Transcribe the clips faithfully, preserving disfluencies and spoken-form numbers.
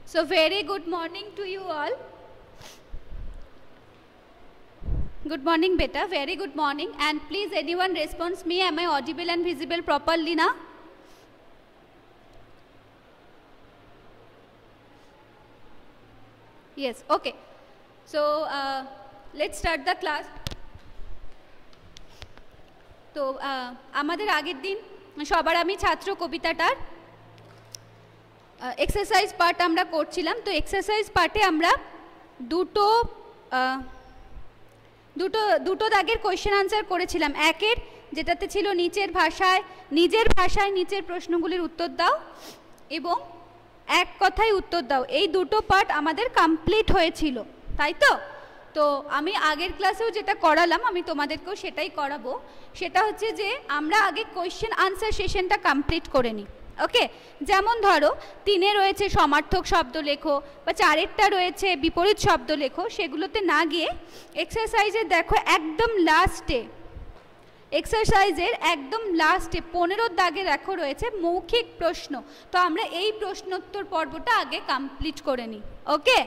So very good morning to you all. Good morning beta, very good morning, and please anyone responds me, am I audible and visible properly now? Yes, okay. So uh, let's start the class. তো আমাদের আগের দিন সবার আমি ছাত্র কবিতাটার exercise part আমরা করছিলাম। তো এক্সারসাইজ পার্টে আমরা দুটো দুটো দুটো দাগের কোয়েশ্চেন আনসার করেছিলাম। একের যেটাতে ছিল নিচের ভাষায় নিজের ভাষায় নিচের প্রশ্নগুলির উত্তর দাও এবং এক কথায় উত্তর দাও, এই দুটো পার্ট আমাদের কমপ্লিট হয়েছিল, তাই তো? তো আমি আগের ক্লাসেও যেটা করালাম আমি তোমাদেরকেও সেটাই করাবো। সেটা হচ্ছে যে আমরা আগে কোয়েশ্চেন আনসার সেশনটা কমপ্লিট করে নিই। ওকে, যেমন ধরো তিনে রয়েছে সমার্থক শব্দ লেখো বা চারেরটা রয়েছে বিপরীত শব্দ লেখো, সেগুলোতে না গিয়ে এক্সারসাইজে দেখো একদম লাস্টে এক্সারসাইজের একদম লাস্টে পনেরো দাগে দেখো রয়েছে মৌখিক প্রশ্ন। তো আমরা এই প্রশ্নোত্তর পর্বটা আগে কমপ্লিট করে নিই। ওকে,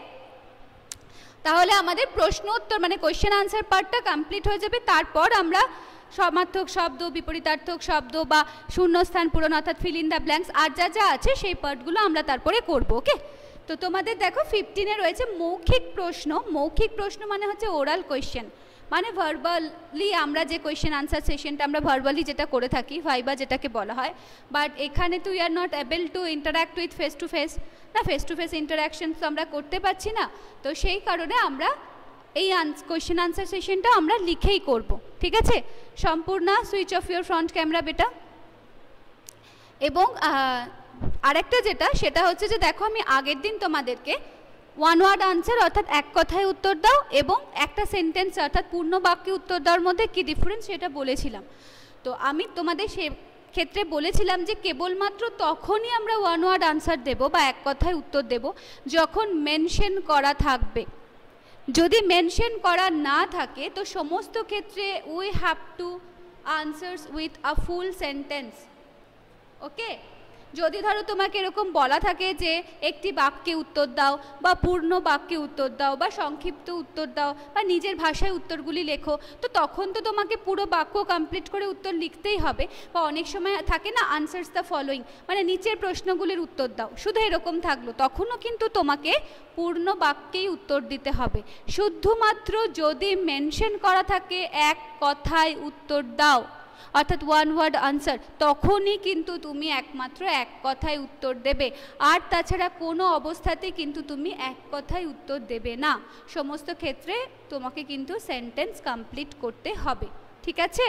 তাহলে আমাদের প্রশ্ন উত্তর মানে কোয়েশ্চেন আনসার পার্টটা কমপ্লিট হয়ে যাবে। তারপর আমরা সমার্থক শব্দ, বিপরীতার্থক শব্দ বা শূন্যস্থান পূরণ অর্থাৎ ফিল ইন দ্য ব্ল্যাঙ্কস আর যা যা আছে সেই পার্টগুলো আমরা তারপরে করব। ওকে, তো তোমাদের দেখো ফিফটিনে রয়েছে মৌখিক প্রশ্ন। মৌখিক প্রশ্ন মানে হচ্ছে ওরাল কোয়েশ্চেন, মানে ভার্বালি আমরা যে কোয়েশ্চেন আনসার সেশনটা আমরা ভার্বালি যেটা করে থাকি, ভাইবা যেটাকে বলা হয়। বাট এখানে তো you are not able to interact with face to face, না ফেস টু ফেস ইন্টারাকশন তো আমরা করতে পারছি না। তো সেই কারণে আমরা এই কোয়েশ্চেন আনসার সেশনটা আমরা লিখেই করব, ঠিক আছে? সম্পূর্ণ switch off your front camera বেটা। এবং আরেকটা যেটা সেটা হচ্ছে যে দেখো আমি আগের দিন তোমাদেরকে ওয়ান ওয়ার্ড আনসার অর্থাৎ এক কথায় উত্তর দাও এবং একটা সেন্টেন্স অর্থাৎ পূর্ণ বাক্যে উত্তর দেওয়ার মধ্যে কী ডিফারেন্স সেটা বলেছিলাম। তো আমি তোমাদের সে ক্ষেত্রে বলেছিলাম যে কেবলমাত্র তখনই আমরা ওয়ান ওয়ার্ড আনসার দেব বা এক কথায় উত্তর দেব যখন মেনশন করা থাকবে। যদি মেনশন করা না থাকে তো সমস্ত ক্ষেত্রে we have to answers with a full sentence. Okay, যদি ধরো তোমাকে এরকম বলা থাকে যে একটি বাক্যে উত্তর দাও বা পূর্ণ বাক্যে উত্তর দাও বা সংক্ষিপ্ত উত্তর দাও বা নিজের ভাষায় উত্তরগুলি লেখো, তো তখন তো তোমাকে পুরো বাক্য কমপ্লিট করে উত্তর লিখতেই হবে। বা অনেক সময় থাকে না আনসার্স দ্য ফলোয়িং, মানে নিচের প্রশ্নগুলির উত্তর দাও, শুধু এরকম থাকলো, তখনও কিন্তু তোমাকে পূর্ণ বাক্যেই উত্তর দিতে হবে। শুধুমাত্র যদি মেনশন করা থাকে এক কথায় উত্তর দাও অর্থাৎ ওয়ান ওয়ার্ড আনসার, তখনই কিন্তু তুমি একমাত্র এক কথায় উত্তর দেবে। আর তাছাড়া কোনো অবস্থাতেই কিন্তু তুমি এক কথায় উত্তর দেবে না, সমস্ত ক্ষেত্রে তোমাকে কিন্তু সেন্টেন্স কমপ্লিট করতে হবে, ঠিক আছে?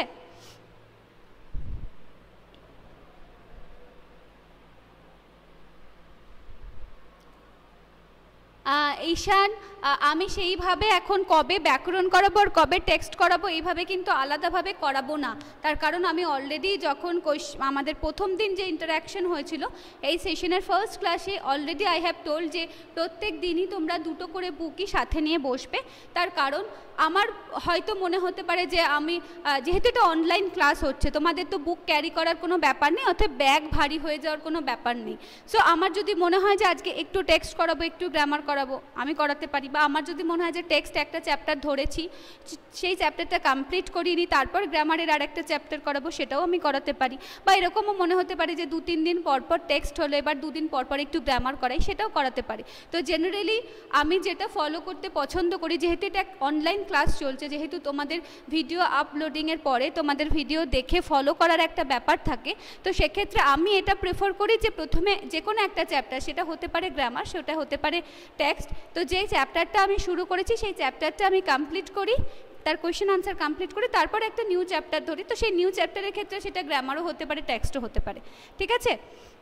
ঈশান, আমি সেইভাবে এখন কবে ব্যাকরণ করাবো আর কবে টেক্সট করাবো এইভাবে কিন্তু আলাদাভাবে করাবো না। তার কারণ আমি অলরেডি যখন আমাদের প্রথম দিন যে ইন্টারাকশন হয়েছিল এই সেশনের ফার্স্ট ক্লাসে অলরেডি আই হ্যাভ টোল্ড যে প্রত্যেক দিনই তোমরা দুটো করে বুকই সাথে নিয়ে বসবে। তার কারণ আমার হয়তো মনে হতে পারে যে আমি যেহেতু এটা অনলাইন ক্লাস হচ্ছে তোমাদের তো বুক ক্যারি করার কোনো ব্যাপার নেই, অর্থাৎ ব্যাগ ভারী হয়ে যাওয়ার কোনো ব্যাপার নেই। সো আমার যদি মনে হয় যে আজকে একটু টেক্সট করাবো একটু গ্রামার করাবো আমি করাতে পারি, বা আমার যদি মনে হয় যে টেক্সট একটা চ্যাপ্টার ধরেছি সেই চ্যাপ্টারটা কমপ্লিট করিয়ে নিই তারপর গ্রামারের আর একটা চ্যাপ্টার করাবো সেটাও আমি করাতে পারি। বা এরকমও মনে হতে পারে যে দু তিন দিন পরপর টেক্সট হলো এবার দুদিন পরপর একটু গ্রামার করাই, সেটাও করাতে পারি। তো জেনারেলি আমি যেটা ফলো করতে পছন্দ করি, যেহেতু এটা অনলাইন ক্লাস চলছে, যেহেতু তোমাদের ভিডিও আপলোডিংয়ের পরে তোমাদের ভিডিও দেখে ফলো করার একটা ব্যাপার থাকে, তো সেক্ষেত্রে আমি এটা প্রেফার করি যে প্রথমে যে কোনো একটা চ্যাপ্টার, সেটা হতে পারে গ্রামার সেটা হতে পারে টেক্সট, তো যেই চ্যাপ্টারটা আমি শুরু করেছি সেই চ্যাপ্টারটা আমি কমপ্লিট করি, তার কোয়েশ্চেন আনসার কমপ্লিট করি, তারপর একটা নিউ চ্যাপ্টার ধরি। তো সেই নিউ চ্যাপ্টারের ক্ষেত্রে সেটা গ্রামারও হতে পারে টেক্সটও হতে পারে, ঠিক আছে?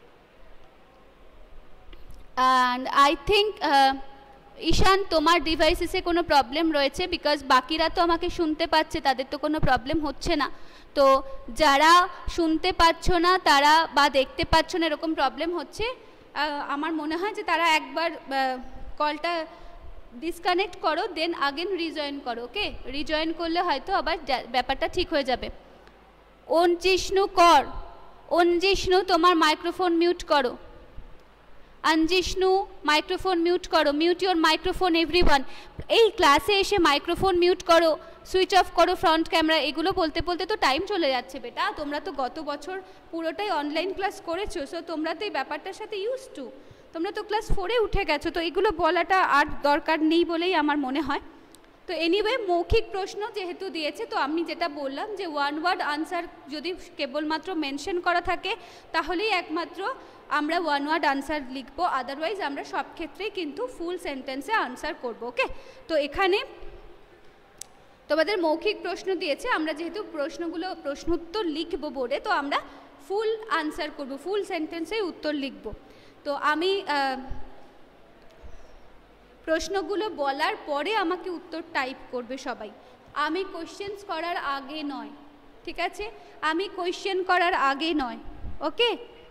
অ্যান্ড আই থিঙ্ক ঈশান তোমার ডিভাইসেসে কোনো প্রবলেম রয়েছে, বিকজ বাকিরা তো আমাকে শুনতে পাচ্ছে, তাদের তো কোনো প্রবলেম হচ্ছে না। তো যারা শুনতে পাচ্ছ না তারা বা দেখতে পাচ্ছ না এরকম প্রবলেম হচ্ছে, আমার মনে হয় যে তারা একবার কলটা ডিসকানেক্ট করো দেন আগেন রিজয়েন করো। ওকে, রিজয়েন করলে হয়তো আবার ব্যাপারটা ঠিক হয়ে যাবে। অঞ্জিষ্ণু কর, অঞ্জিষ্ণু তোমার মাইক্রোফোন মিউট করো। অঞ্জিষ্ণু মাইক্রোফোন মিউট করো, মিউট ইওর মাইক্রোফোন এভরিওয়ান। এই ক্লাসে এসে মাইক্রোফোন মিউট করো, সুইচ অফ করো ফ্রন্ট ক্যামেরা, এগুলো বলতে বলতে তো টাইম চলে যাচ্ছে বেটা। তোমরা তো গত বছর পুরোটাই অনলাইন ক্লাস করেছো, সো তোমরা তো এই ব্যাপারটার সাথে ইউজ টু, তোমরা তো ক্লাস ফোরে উঠে গেছো, তো এগুলো বলাটা আর দরকার নেই বলেই আমার মনে হয়। তো এনিওয়ে মৌখিক প্রশ্ন যেহেতু দিয়েছে, তো আমি যেটা বললাম যে ওয়ান ওয়ার্ড আনসার যদি কেবলমাত্র মেনশন করা থাকে তাহলেই একমাত্র আমরা ওয়ান ওয়ার্ড আনসার লিখবো, আদারওয়াইজ আমরা সব ক্ষেত্রেই কিন্তু ফুল সেন্টেন্সে আনসার করব। ওকে, তো এখানে তোমাদের মৌখিক প্রশ্ন দিয়েছে, আমরা যেহেতু প্রশ্নগুলো প্রশ্নোত্তর লিখবো বোর্ডে, তো আমরা ফুল আনসার করব, ফুল সেন্টেন্সে উত্তর লিখব। তো আমি প্রশ্নগুলো বলার পরে আমাকে উত্তর টাইপ করবে সবাই, আমি কোশ্চেন্স করার আগে নয়, ঠিক আছে? আমি কোশ্চেন করার আগে নয়। ওকে,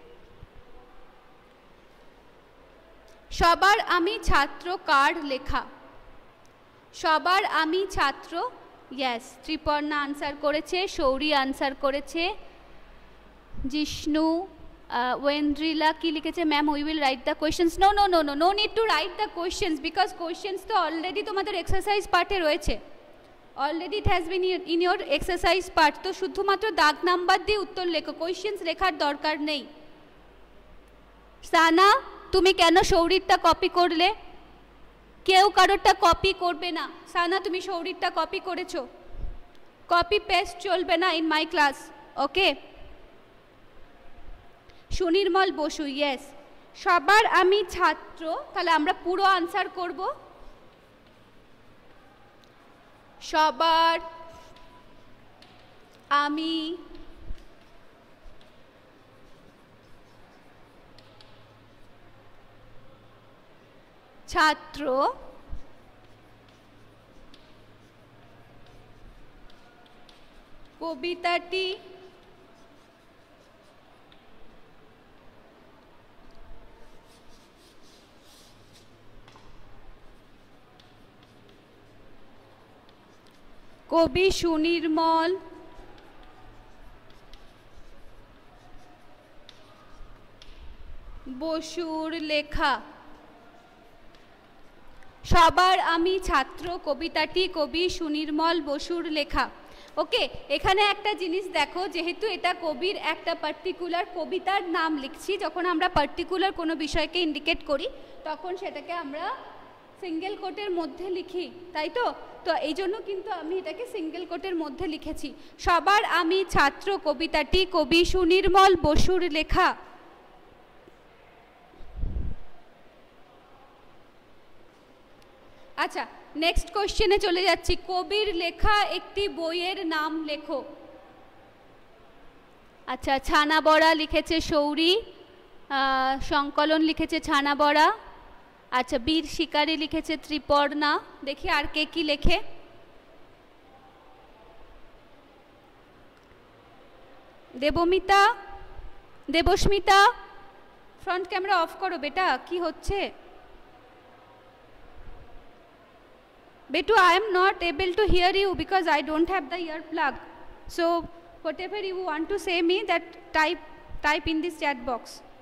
সবার আমি ছাত্র কার্ড লেখা, সবার আমি ছাত্র, ইয়েস। ত্রিপর্ণা আনসার করেছে, শৌরী আনসার করেছে, জিষ্ণু, ওয়েন্দ্রিলা কি লিখেছে, ma'am we will write the questions. No no no no no need to write the questions, because questions তো অলরেডি তোমাদের এক্সারসাইজ পার্টে রয়েছে, already it has been in your exercise part. তো শুধুমাত্র দাগ নাম্বার দিয়ে উত্তর লেখো, কোয়েশ্চেন্স লেখার দরকার নেই। সানা তুমি কেন শৌরীরটা কপি করলে? কেউ কারোরটা কপি করবে না। সানা তুমি শৌরীরটা কপি করেছো, কপি পেস্ট চলবে না in my class. Okay, Sunirmal Basu, yes. সবার আমি ছাত্র, তাহলে আমরা পুরো আনসার করব, সবার আমি ছাত্র কবিতাটি কবি সুনির্মল বসুর লেখা। সবার আমি ছাত্র কবিতাটি কবি সুনির্মল বসুর লেখা। ওকে, এখানে একটা জিনিস দেখো, যেহেতু এটা কবির একটা পার্টিকুলার কবিতার নাম লিখছি, যখন আমরা পার্টিকুলার কোনো বিষয়কে ইন্ডিকেট করি তখন সেটাকে আমরা সিঙ্গেল কোটের মধ্যে লিখি, তাই তো? তো এই জন্য কিন্তু আমি এটাকে সিঙ্গেল কোটের মধ্যে লিখেছি। সবার আমি ছাত্র কবিতাটি কবি সুনির্মল বসুর লেখা। আচ্ছা, নেক্সট কোশ্চেনে চলে যাচ্ছি। কবির লেখা একটি বইয়ের নাম লেখো। আচ্ছা, ছানা বড়া লিখেছে শৌরী, সংকলন লিখেছে ছানা বড়া। আচ্ছা, বীর শিকারী লিখেছে ত্রিপর্ণা। দেখি আর কে কি লেখে। Debmita, Debsmita, front camera off করো বেটা, কি হচ্ছে? Betu, I am not able to hear you because I don't have the ear plug. So whatever you want to say me, that type type in this chat box.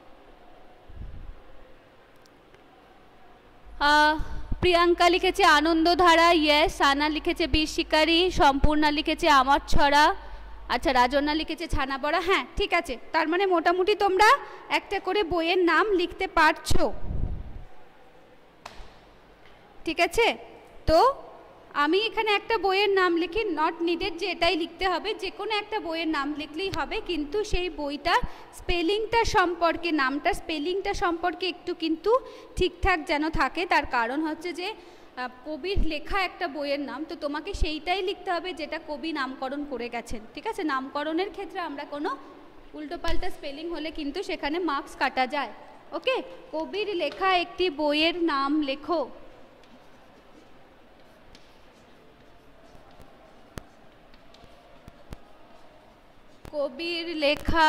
Uh, Priyanka লিখেছে Anandadhara, yes. সানা লিখেছে বীর শিকারী, সম্পূর্ণা লিখেছে আমার ছড়া। আচ্ছা, রাজন্না লিখেছে ছানা বড়া। হ্যাঁ, ঠিক আছে, তার মানে মোটামুটি তোমরা একটা করে বইয়ের নাম লিখতে পারছো, ঠিক আছে? তো আমি এখানে একটা বইয়ের নাম লিখি, নট নিডেড যে এটাই লিখতে হবে, যে কোনো একটা বইয়ের নাম লিখলেই হবে, কিন্তু সেই বইটার স্পেলিংটা সম্পর্কে, নামটা স্পেলিংটা সম্পর্কে একটু কিন্তু ঠিকঠাক যেন থাকে। তার কারণ হচ্ছে যে কবির লেখা একটা বইয়ের নাম, তো তোমাকে সেইটাই লিখতে হবে যেটা কবি নামকরণ করে গেছেন, ঠিক আছে? নামকরণের ক্ষেত্রে আমরা কোনো উল্টোপাল্টা স্পেলিং হলে কিন্তু সেখানে মার্কস কাটা যায়। ওকে, কবির লেখা একটি বইয়ের নাম লেখো। কবির লেখা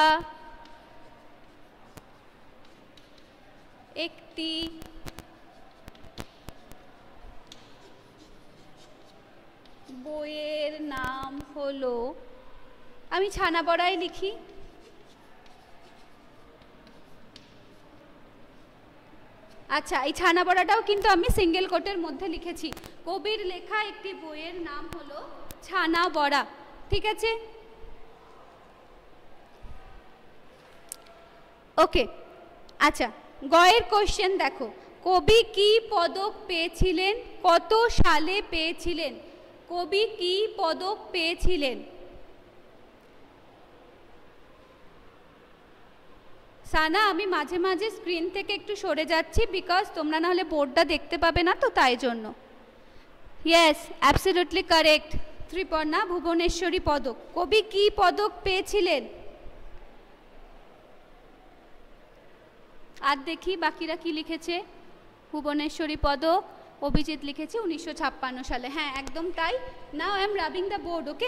একটি বইয়ের নাম হলো, আমি ছানা বড়াই লিখি। আচ্ছা, এই ছানা বড়াটাও কিন্তু আমি সিঙ্গেল কোটের মধ্যে লিখেছি। কবির লেখা একটি বইয়ের নাম হলো ছানা বড়া। ঠিক আছে, ওকে। আচ্ছা, গয়ের কোশ্চেন দেখো, কবি কি পদক পেয়েছিলেন, কত সালে পেয়েছিলেন? কবি কি পদক পেয়েছিলেন? সানা, আমি মাঝে মাঝে স্ক্রিন থেকে একটু সরে যাচ্ছি, বিকজ তোমরা নাহলে বোর্ডটা দেখতে পাবে না, তো তাই জন্য। Yes, absolutely correct, Triparna Bhubaneswari পদক। কবি কি পদক পেয়েছিলেন? আর দেখি বাকিরা কি লিখেছে। ভুবনেশ্বরী পদক, অভিজিৎ লিখেছে উনিশশো ছাপ্পান্ন সালে। হ্যাঁ, একদম তাই। Now I am rubbing the board, okay.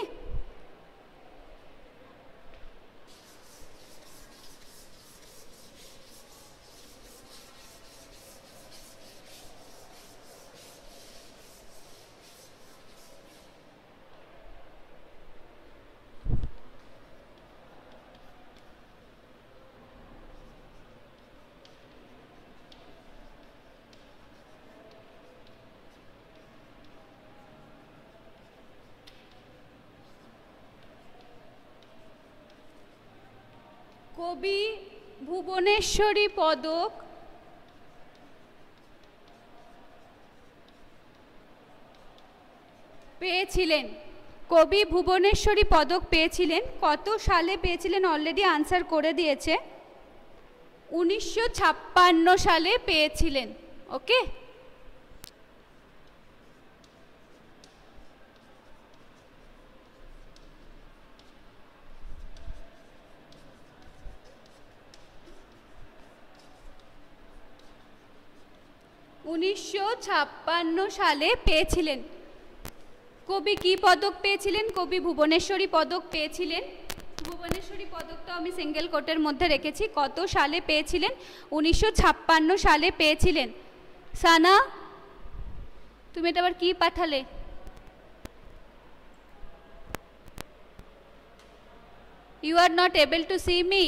কবি ভুবনেশ্বরী পদক পেয়েছিলেন, কবি ভুবনেশ্বরী পদক পেয়েছিলেন, কত সালে পেয়েছিলেন? অলরেডি আনসার করে দিয়েছে, উনিশশো ছাপ্পান্ন সালে পেয়েছিলেন। ওকে, উনিশশো ছাপ্পান্ন সালে পেয়েছিলেন। কবি কি পদক পেয়েছিলেন? কবি ভুবনেশ্বরী পদক পেয়েছিলেন। ভুবনেশ্বরী পদকটা আমি সিঙ্গেল কোটের মধ্যে রেখেছি। কত সালে পেয়েছিলেন? উনিশশো ছাপ্পান্ন সালে পেয়েছিলেন। সানা, তুমি এটা আবার কি পাঠালে? You are not able to see me?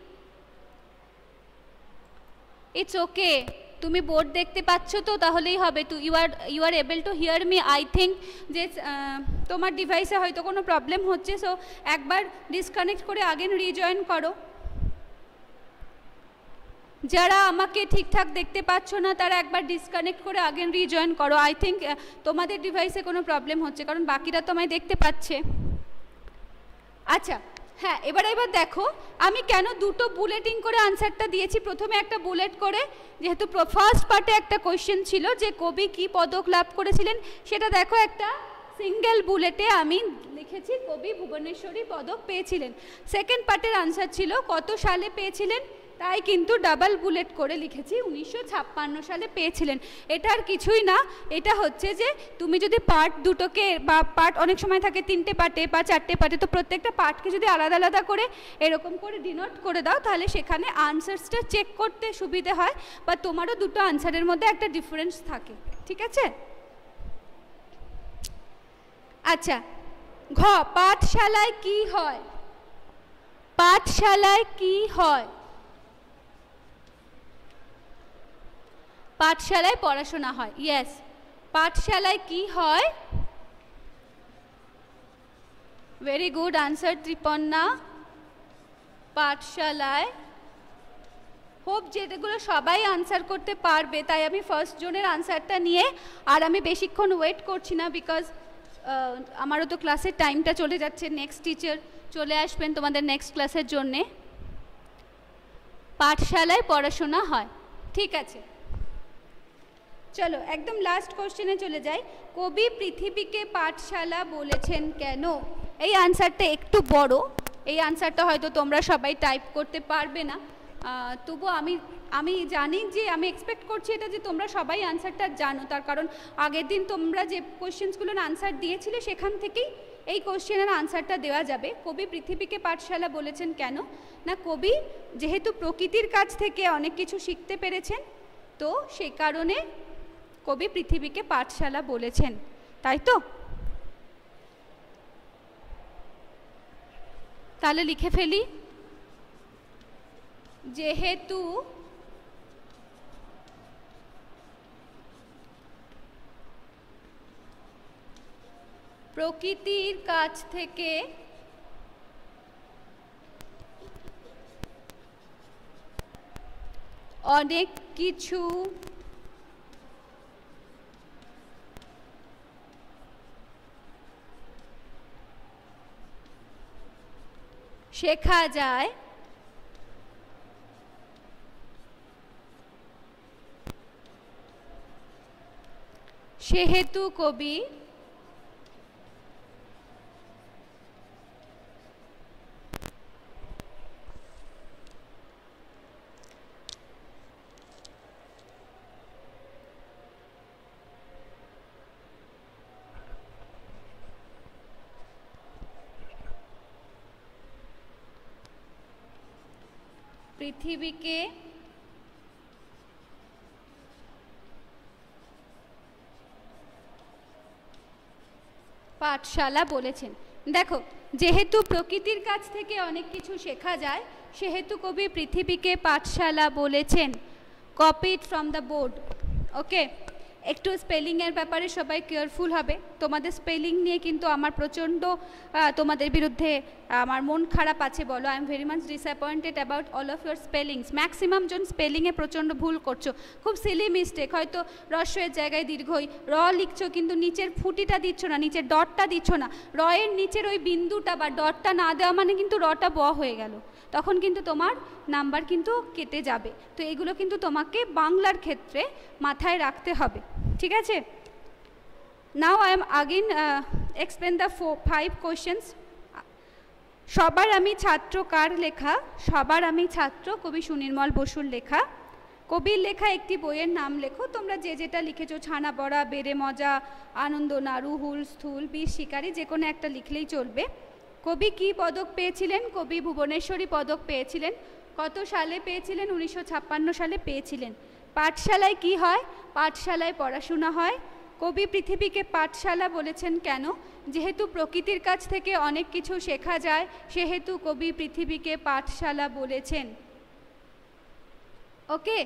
It's okay, তুমি বোর্ড দেখতে পাচ্ছ তো, তাহলেই হবে। তো you are you are able to hear me. I think যে তোমার ডিভাইসে হয়তো কোনো প্রবলেম হচ্ছে, সো একবার ডিসকানেক্ট করে আগেন রিজয়েন করো। যারা আমাকে ঠিকঠাক দেখতে পাচ্ছ না তারা একবার ডিসকানেক্ট করে আগেন রিজয়েন করো। আই থিঙ্ক তোমাদের ডিভাইসে কোনো প্রবলেম হচ্ছে, কারণ বাকিরা তো আমায় দেখতে পাচ্ছে। আচ্ছা, হ্যাঁ, এবার এবার দেখো আমি কেন দুটো বুলেটিং করে আনসারটা দিয়েছি। প্রথমে একটা বুলেট করে, যেহেতু ফার্স্ট পার্টে একটা কোয়েশ্চেন ছিল যে কবি কি পদক লাভ করেছিলেন, সেটা দেখো একটা সিঙ্গেল বুলেটে আমি লিখেছি কবি ভুবনেশ্বরী পদক পেয়েছিলেন। সেকেন্ড পার্টের আনসার ছিল কত সালে পেয়েছিলেন, তাই কিন্তু ডাবল বুলেট করে লিখেছি উনিশশো ছাপ্পান্ন সালে পেয়েছিলেন। এটা আর কিছুই না, এটা হচ্ছে যে তুমি যদি পার্ট দুটোকে, বা পার্ট অনেক সময় থাকে তিনটে পার্টে বা চারটে পার্টে, তো প্রত্যেকটা পার্টকে যদি আলাদা আলাদা করে এরকম করে ডিনোট করে দাও, তাহলে সেখানে আনসার্সটা চেক করতে সুবিধে হয়, বা তোমারও দুটো আনসারের মধ্যে একটা ডিফারেন্স থাকে। ঠিক আছে? আচ্ছা, ঘ, পাঠশালায় কি হয়? পাঠশালায় কি হয়? পাঠশালায় পড়াশোনা হয়। ইয়েস, পাঠশালায় কি হয়? Very good answer Tripanna. পাঠশালায়, হোপ যেগুলো সবাই আনসার করতে পারবে, তাই আমি ফার্স্ট জোনের আনসারটা নিয়ে আর আমি বেশিক্ষণ ওয়েট করছি না, বিকজ আমারও তো ক্লাসের টাইমটা চলে যাচ্ছে। নেক্সট টিচার চলে আসবেন তোমাদের নেক্সট ক্লাসের জন্যে। পাঠশালায় পড়াশোনা হয়, ঠিক আছে। চলো একদম লাস্ট কোশ্চেনে চলে যাই। কবি পৃথিবীকে পাঠশালা বলেছেন কেন? এই আনসারটা একটু বড়, এই আনসারটা হয়তো তোমরা সবাই টাইপ করতে পারবে না, তবু আমি আমি জানি যে আমি এক্সপেক্ট করছি এটা যে তোমরা সবাই আনসারটা জানো, তার কারণ আগের দিন তোমরা যে কোশ্চেন্সগুলোর আনসার দিয়েছিলে সেখান থেকেই এই কোশ্চেনের আনসারটা দেওয়া যাবে। কবি পৃথিবীকে পাঠশালা বলেছেন কেন? না, কবি যেহেতু প্রকৃতির কাছ থেকে অনেক কিছু শিখতে পেরেছেন, তো সেই কারণে কবি পৃথিবীকে পাঠশালা বলেছেন, তাই তো? তাহলে লিখে ফেলি, যেহেতু প্রকৃতির কাছ থেকে অনেক কিছু শেখা যায় সেহেতু কবি পৃথিবীকে পাঠশালা বলেছেন। দেখো, যেহেতু প্রকৃতির কাছ থেকে অনেক কিছু শেখা যায় সেহেতু কবি পৃথিবীকে পাঠশালা বলেছেন। Copied from the board. Okay, একটু স্পেলিংয়ের ব্যাপারে সবাই কেয়ারফুল হবে। তোমাদের স্পেলিং নিয়ে কিন্তু আমার প্রচণ্ড তোমাদের বিরুদ্ধে আমার মন খারাপ আছে বলো। I am very much disappointed about all of your spellings. Maximum জন স্পেলিংয়ে প্রচণ্ড ভুল করছো, খুব সিলি মিস্টেক। হয়তো রস্যের জায়গায় দীর্ঘই র লিখছো, কিন্তু নিচের ফুটিটা দিচ্ছ না, নিচের ডটটা দিচ্ছ না। র এর নিচের ওই বিন্দুটা বা ডটটা না দেওয়া মানে কিন্তু রটা ব হয়ে গেল, তখন কিন্তু তোমার নাম্বার কিন্তু কেটে যাবে। তো এগুলো কিন্তু তোমাকে বাংলার ক্ষেত্রে মাথায় রাখতে হবে, ঠিক আছে? Now I am again explain the four five questions. সবার আমি ছাত্র কার লেখা? সবার আমি ছাত্র কবি সুনির্মল বসুর লেখা। কবির লেখা একটি বইয়ের নাম লেখো। তোমরা যে যেটা লিখেছো, ছানা বড়া, বেড়ে মজা, আনন্দ নাড়ু, হুল স্থূল, বীর শিকারী, যে কোনো একটা লিখলেই চলবে। কবি কি পদক পেয়েছিলেন? কবি ভুবনেশ্বরী পদক পেয়েছিলেন। কত সালে পেয়েছিলেন? উনিশশো ছাপ্পান্ন সালে পেয়েছিলেন। পাঠশালায় কি হয়? পাঠশালায় পড়াশোনা হয়। কবি পৃথিবীকে পাঠশালা বলেছেন কেন? যেহেতু প্রকৃতির কাছ থেকে অনেক কিছু শেখা যায় সেহেতু কবি পৃথিবীকে পাঠশালা বলেছেন। ওকে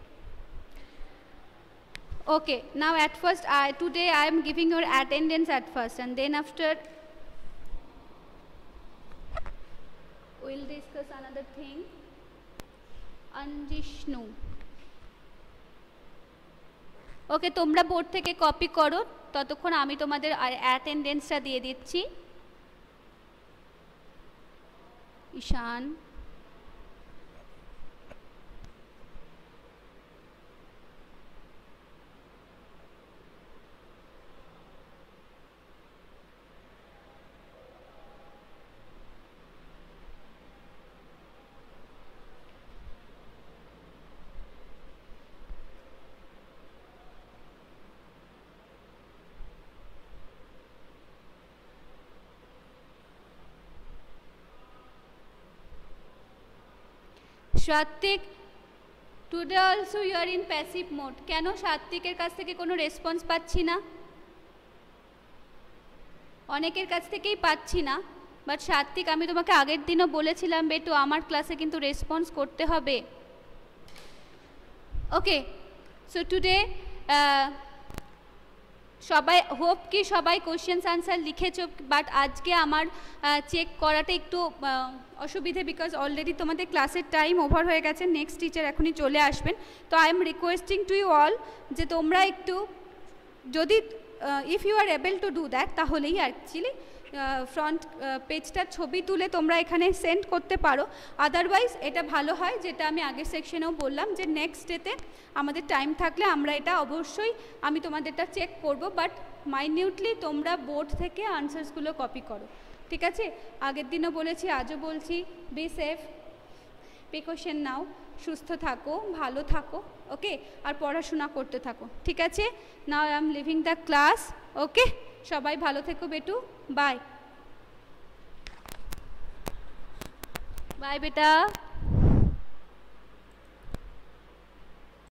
okay now at first I today I am giving your attendance at first, and then after we'll discuss another thing. Anjishnu, ওকে, তোমরা বোর্ড থেকে কপি করো, ততক্ষণ আমি তোমাদের অ্যাটেন্ডেন্সটা দিয়ে দিচ্ছি। Ishan, Satvik, today also you are in passive mode. কেন সাত্বিকের কাছ থেকে কোনো রেসপন্স পাচ্ছি না? অনেকের কাছ থেকেই পাচ্ছি না, বাট সাত্বিক, আমি তোমাকে আগের দিনও বলেছিলাম বেটু আমার ক্লাসে কিন্তু রেসপন্স করতে হবে। ওকে, সো টুডে সবাই হোপ কি সবাই কোশ্চেন্স আনসার লিখেছো, বাট আজকে আমার চেক করাটা একটু অসুবিধে, বিকজ অলরেডি তোমাদের ক্লাসের টাইম ওভার হয়ে গেছে, নেক্সট টিচার এখনই চলে আসবেন। তো I am requesting to you all যে তোমরা একটু যদি if you are able to do that তাহলেই অ্যাকচুয়ালি ফ্রন্ট পেজটার ছবি তুলে তোমরা এখানে সেন্ড করতে পারো। আদারওয়াইজ এটা ভালো হয়, যেটা আমি আগের সেকশনেও বললাম যে নেক্সট ডেতে আমাদের টাইম থাকলে আমরা এটা অবশ্যই আমি তোমাদেরটা চেক করব, বাট মাইনিউটলি তোমরা বোর্ড থেকে আনসার্সগুলো কপি করো, ঠিক আছে? আগের দিনও বলেছি, আজও বলছি, বি সেফ, প্রিকশন নাও, সুস্থ থাকো, ভালো থাকো, ওকে? আর পড়াশোনা করতে থাকো, ঠিক আছে? Now I am leaving the class. Okay, সবাই ভালো থেকো বেটু, বাই বাই বেটা।